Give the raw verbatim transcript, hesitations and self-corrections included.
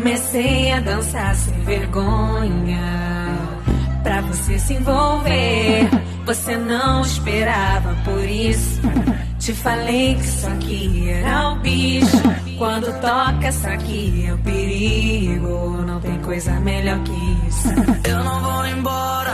Comecei a dançar sem vergonha, pra você se envolver. Você não esperava por isso. Te falei que isso aqui era o bicho. Quando toca isso aqui é o perigo. Não tem coisa melhor que isso. Eu não vou embora,